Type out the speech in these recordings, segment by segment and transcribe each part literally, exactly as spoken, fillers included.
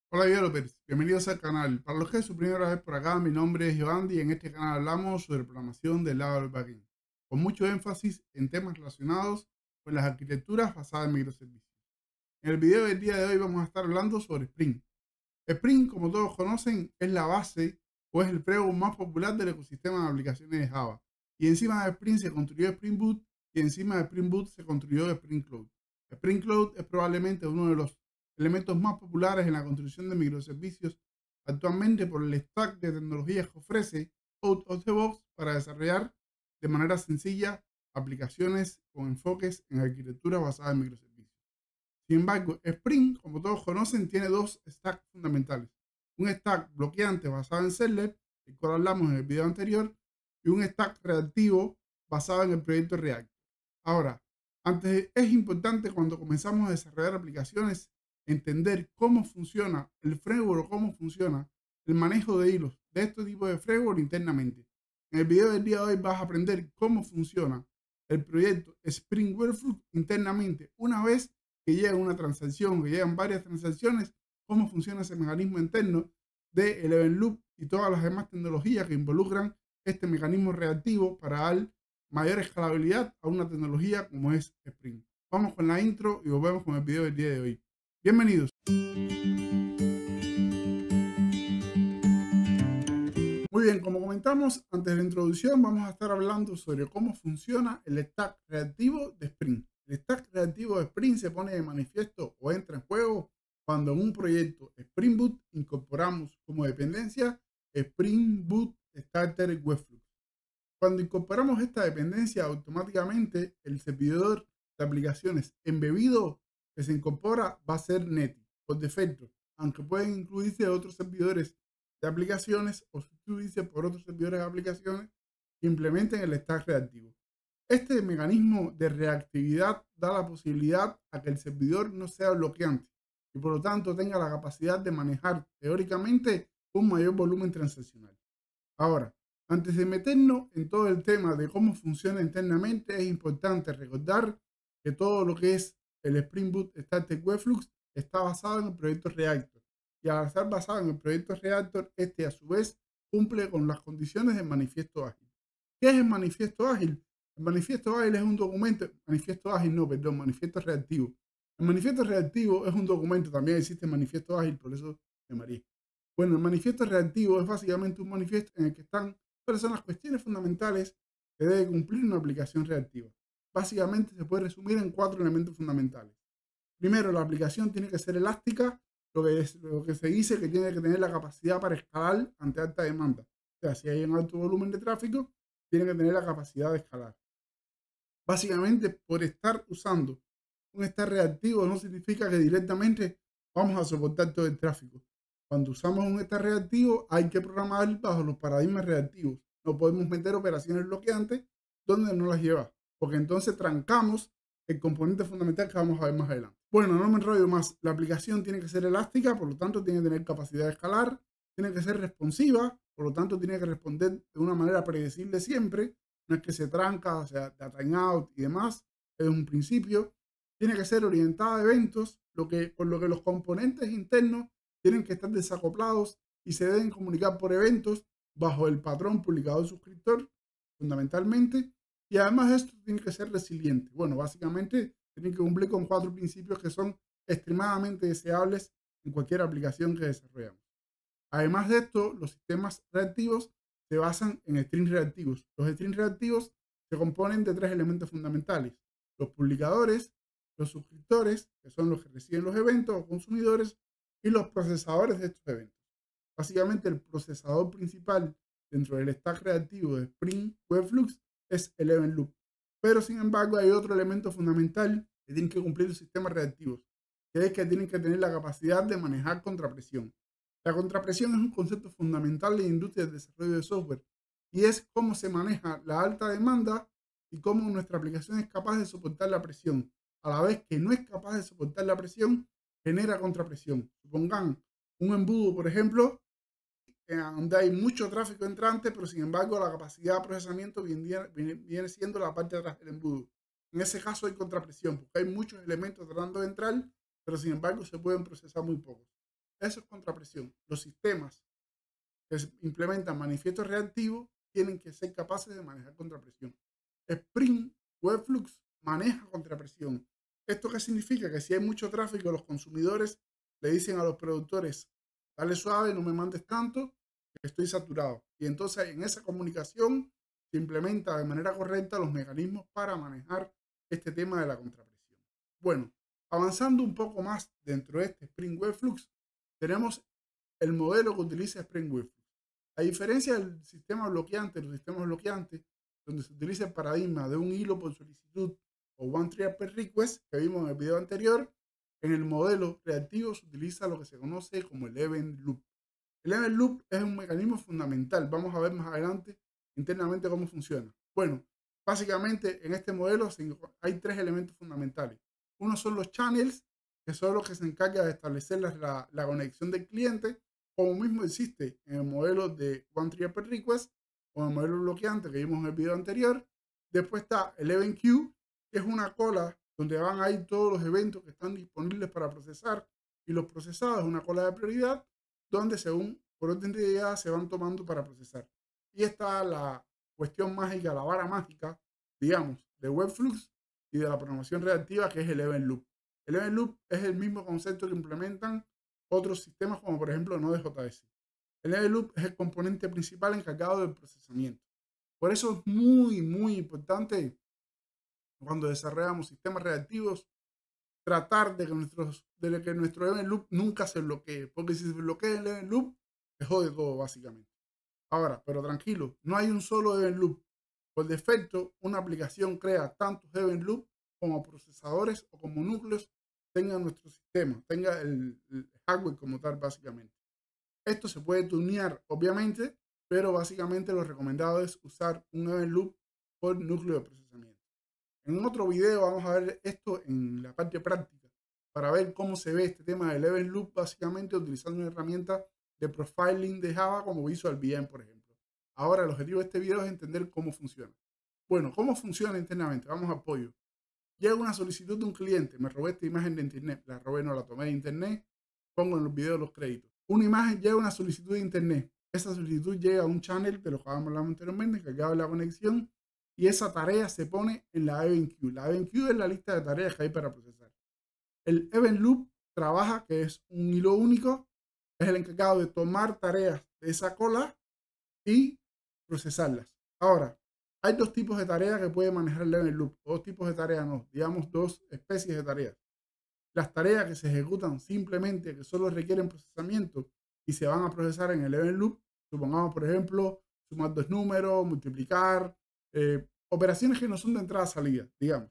Hola developers, bienvenidos al canal. Para los que es su primera vez por acá, mi nombre es Giovanni y en este canal hablamos sobre programación del lado del backend, con mucho énfasis en temas relacionados con las arquitecturas basadas en microservicios. En el video del día de hoy vamos a estar hablando sobre Spring. Spring, como todos conocen, es la base o es el framework más popular del ecosistema de aplicaciones de Java. Y encima de Spring se construyó Spring Boot y encima de Spring Boot se construyó Spring Cloud. Spring Cloud es probablemente uno de los elementos más populares en la construcción de microservicios actualmente por el stack de tecnologías que ofrece out of the box para desarrollar de manera sencilla aplicaciones con enfoques en arquitectura basada en microservicios. Sin embargo, Spring, como todos conocen, tiene dos stacks fundamentales. Un stack bloqueante basado en Servlet, el cual hablamos en el video anterior, y un stack reactivo basado en el proyecto React. Ahora, antes es importante cuando comenzamos a desarrollar aplicaciones entender cómo funciona el framework o cómo funciona el manejo de hilos de este tipo de framework internamente. En el video del día de hoy vas a aprender cómo funciona el proyecto Spring Webflow internamente una vez que llega una transacción, que llegan varias transacciones, cómo funciona ese mecanismo interno de el event loop y todas las demás tecnologías que involucran este mecanismo reactivo para dar mayor escalabilidad a una tecnología como es Spring. Vamos con la intro y volvemos con el video del día de hoy. Bienvenidos. Muy bien, como comentamos antes de la introducción, vamos a estar hablando sobre cómo funciona el stack reactivo de Spring. El stack reactivo de Spring se pone de manifiesto o entra en juego cuando en un proyecto Spring Boot incorporamos como dependencia Spring Boot Starter Webflow. Cuando incorporamos esta dependencia, automáticamente el servidor de aplicaciones embebido que se incorpora va a ser Netty por defecto, aunque pueden incluirse otros servidores de aplicaciones o sustituirse por otros servidores de aplicaciones que implementen el stack reactivo. Este mecanismo de reactividad da la posibilidad a que el servidor no sea bloqueante y por lo tanto tenga la capacidad de manejar teóricamente un mayor volumen transaccional. Ahora, antes de meternos en todo el tema de cómo funciona internamente, es importante recordar que todo lo que es el Spring Boot Starter Webflow está basado en el proyecto Reactor. Y al estar basado en el proyecto Reactor, este a su vez cumple con las condiciones del manifiesto ágil. ¿Qué es el manifiesto ágil? El manifiesto ágil es un documento, manifiesto ágil no, perdón, manifiesto reactivo. El manifiesto reactivo es un documento, también existe manifiesto ágil, por eso me mareé. Bueno, el manifiesto reactivo es básicamente un manifiesto en el que están cuáles son las cuestiones fundamentales que debe cumplir una aplicación reactiva. Básicamente se puede resumir en cuatro elementos fundamentales. Primero, la aplicación tiene que ser elástica, lo que, es, lo que se dice que tiene que tener la capacidad para escalar ante alta demanda. O sea, si hay un alto volumen de tráfico, tiene que tener la capacidad de escalar. Básicamente, por estar usando un stack reactivo no significa que directamente vamos a soportar todo el tráfico. Cuando usamos un stack reactivo hay que programar bajo los paradigmas reactivos. No podemos meter operaciones bloqueantes donde no las lleva, porque entonces trancamos el componente fundamental que vamos a ver más adelante. Bueno, no me enrollo más. La aplicación tiene que ser elástica, por lo tanto tiene que tener capacidad de escalar, tiene que ser responsiva, por lo tanto tiene que responder de una manera predecible siempre. No es que se tranca, o sea, de time out y demás, es un principio. Tiene que ser orientada a eventos, lo que, por lo que los componentes internos tienen que estar desacoplados y se deben comunicar por eventos bajo el patrón publicado del suscriptor, fundamentalmente. Y además esto tiene que ser resiliente. Bueno, básicamente tiene que cumplir con cuatro principios que son extremadamente deseables en cualquier aplicación que desarrollamos. Además de esto, los sistemas reactivos se basan en strings reactivos. Los strings reactivos se componen de tres elementos fundamentales: los publicadores, los suscriptores, que son los que reciben los eventos o consumidores, y los procesadores de estos eventos. Básicamente, el procesador principal dentro del stack reactivo de Spring Webflow es el event loop. Pero, sin embargo, hay otro elemento fundamental que tienen que cumplir los sistemas reactivos, que es que tienen que tener la capacidad de manejar contrapresión. La contrapresión es un concepto fundamental en la industria del desarrollo de software y es cómo se maneja la alta demanda y cómo nuestra aplicación es capaz de soportar la presión. A la vez que no es capaz de soportar la presión, genera contrapresión. Supongan un embudo, por ejemplo, donde hay mucho tráfico entrante, pero sin embargo la capacidad de procesamiento viene, viene, viene siendo la parte de atrás del embudo. En ese caso hay contrapresión, porque hay muchos elementos tratando de entrar, pero sin embargo se pueden procesar muy pocos. Eso es contrapresión. Los sistemas que implementan manifiestos reactivos tienen que ser capaces de manejar contrapresión. Spring Webflux maneja contrapresión. ¿Esto qué significa? Que si hay mucho tráfico, los consumidores le dicen a los productores, dale suave, no me mandes tanto, que estoy saturado. Y entonces en esa comunicación se implementa de manera correcta los mecanismos para manejar este tema de la contrapresión. Bueno, avanzando un poco más dentro de este Spring Webflux, tenemos el modelo que utiliza Spring Webflux. A diferencia del sistema bloqueante, los sistemas bloqueantes, donde se utiliza el paradigma de un hilo por solicitud o one trial per request, que vimos en el video anterior, en el modelo reactivo se utiliza lo que se conoce como el event loop. El event loop es un mecanismo fundamental. Vamos a ver más adelante internamente cómo funciona. Bueno, básicamente en este modelo hay tres elementos fundamentales. Uno son los channels, que son los que se encargan de establecer la, la conexión del cliente, como mismo existe en el modelo de one trial per request o en el modelo bloqueante que vimos en el video anterior. Después está el event queue, que es una cola donde van a ir todos los eventos que están disponibles para procesar, y los procesados es una cola de prioridad donde según por orden de llegada se van tomando para procesar. Y está la cuestión mágica, la vara mágica, digamos, de Webflux y de la programación reactiva, que es el event loop. El event loop es el mismo concepto que implementan otros sistemas como por ejemplo Node.js. El event loop es el componente principal encargado del procesamiento. Por eso es muy, muy importante cuando desarrollamos sistemas reactivos tratar de que, nuestros, de que nuestro event loop nunca se bloquee, porque si se bloquea el event loop, se jode todo básicamente. Ahora, pero tranquilo, no hay un solo event loop. Por defecto, una aplicación crea tantos event loop como procesadores o como núcleos tenga nuestro sistema, tenga el, el hardware como tal básicamente. Esto se puede tunear obviamente, pero básicamente lo recomendado es usar un event loop por núcleo de procesamiento. En otro video vamos a ver esto en la parte práctica para ver cómo se ve este tema del event loop básicamente utilizando una herramienta de profiling de Java como Visual V M, por ejemplo. Ahora el objetivo de este video es entender cómo funciona. Bueno, ¿cómo funciona internamente? Vamos a apoyo. Llega una solicitud de un cliente, me robé esta imagen de internet, la robé, no la tomé de internet, pongo en los videos los créditos. Una imagen llega una solicitud de internet, esa solicitud llega a un channel de lo que habíamos hablado anteriormente, encargado de la conexión, y esa tarea se pone en la event queue. La event queue es la lista de tareas que hay para procesar. El event loop trabaja, que es un hilo único, es el encargado de tomar tareas de esa cola y procesarlas. Ahora, hay dos tipos de tareas que puede manejar el event loop. Dos tipos de tareas, no, digamos dos especies de tareas. Las tareas que se ejecutan simplemente, que solo requieren procesamiento y se van a procesar en el event loop. Supongamos, por ejemplo, sumar dos números, multiplicar, eh, operaciones que no son de entrada-salida, digamos.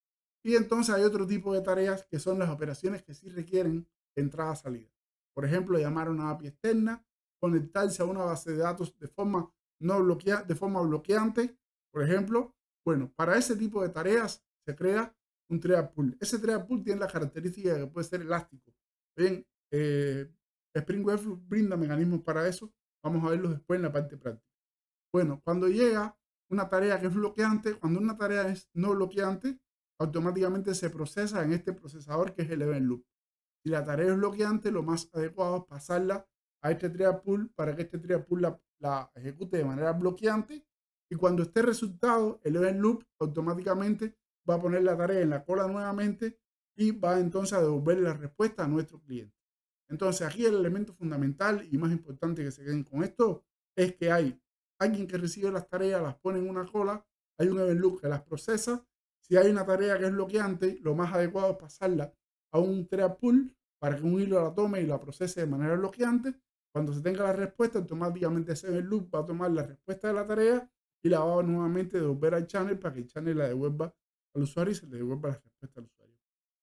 Y entonces hay otro tipo de tareas que son las operaciones que sí requieren entrada-salida. Por ejemplo, llamar a una A P I externa, conectarse a una base de datos de forma, no bloquea, de forma bloqueante, por ejemplo. Bueno, para ese tipo de tareas se crea un trial pool. Ese trial pool tiene la característica de que puede ser elástico. Bien, eh, Spring Webflux brinda mecanismos para eso. Vamos a verlos después en la parte práctica. Bueno, cuando llega una tarea que es bloqueante, cuando una tarea es no bloqueante, automáticamente se procesa en este procesador que es el event loop. Si la tarea es bloqueante, lo más adecuado es pasarla a este trial pool para que este trial pool la, la ejecute de manera bloqueante, y cuando esté resultado, el event loop automáticamente va a poner la tarea en la cola nuevamente y va entonces a devolver la respuesta a nuestro cliente. Entonces aquí el elemento fundamental y más importante que se queden con esto es que hay alguien que recibe las tareas, las pone en una cola, hay un event loop que las procesa. Si hay una tarea que es bloqueante, lo más adecuado es pasarla a un trial pool para que un hilo la tome y la procese de manera bloqueante. Cuando se tenga la respuesta, automáticamente ese event loop va a tomar la respuesta de la tarea y la va a nuevamente devolver al channel para que el channel la devuelva al usuario y se le devuelva la respuesta al usuario.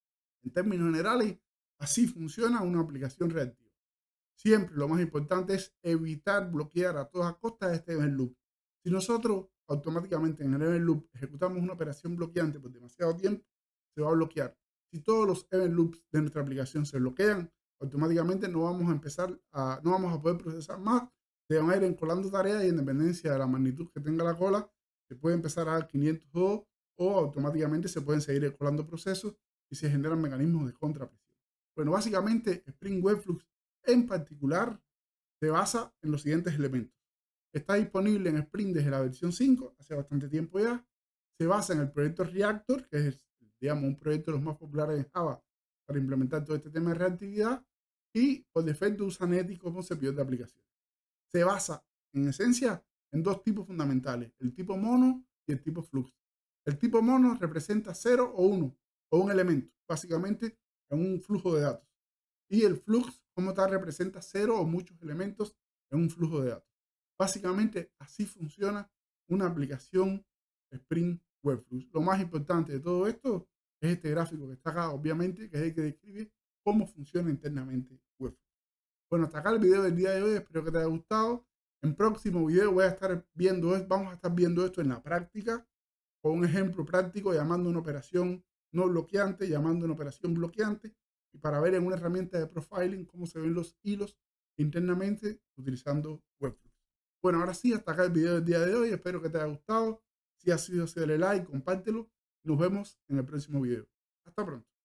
En términos generales, así funciona una aplicación reactiva. Siempre lo más importante es evitar bloquear a todas costas este event loop. Si nosotros automáticamente en el event loop ejecutamos una operación bloqueante por demasiado tiempo, se va a bloquear. Si todos los event loops de nuestra aplicación se bloquean, automáticamente no vamos a empezar a, no vamos a poder procesar más. Se van a ir encolando tareas y en dependencia de la magnitud que tenga la cola, se puede empezar a dar quinientos dos o automáticamente se pueden seguir encolando procesos y se generan mecanismos de contrapresión. Bueno, básicamente Spring Webflux en particular se basa en los siguientes elementos. Está disponible en Spring desde la versión cinco, hace bastante tiempo ya. Se basa en el proyecto Reactor, que es, digamos, un proyecto de los más populares en Java para implementar todo este tema de reactividad, y por defecto usa Netty como servidor de aplicación. Se basa, en esencia, en dos tipos fundamentales, el tipo mono y el tipo flux. El tipo mono representa cero o uno, o un elemento, básicamente en un flujo de datos. Y el flux, como tal, representa cero o muchos elementos en un flujo de datos. Básicamente, así funciona una aplicación Spring Webflux. Lo más importante de todo esto es este gráfico que está acá, obviamente, que es el que describe cómo funciona internamente Webflux. Bueno, hasta acá el video del día de hoy. Espero que te haya gustado. En próximo video voy a estar viendo, vamos a estar viendo esto en la práctica, con un ejemplo práctico, llamando una operación no bloqueante, llamando una operación bloqueante, y para ver en una herramienta de profiling cómo se ven los hilos internamente utilizando Webflux. Bueno, ahora sí, hasta acá el video del día de hoy. Espero que te haya gustado. Si ha sido, dale like, compártelo. Nos vemos en el próximo video. Hasta pronto.